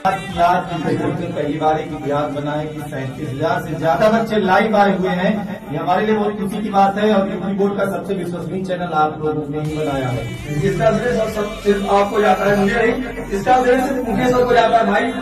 याद की पहली बार एक इतिहास बनाए कि 37,000 से ज्यादा बच्चे लाइव आए हुए हैं। ये हमारे लिए बहुत खुशी की बात है और यूपी बोर्ड का सबसे विश्वसनीय चैनल आप लोगों ने ही बनाया है। इसका श्रेय सब सिर्फ आपको जाता है, मुझे नहीं। इसका श्रेय सिर्फ मुकेश को जाता है भाई।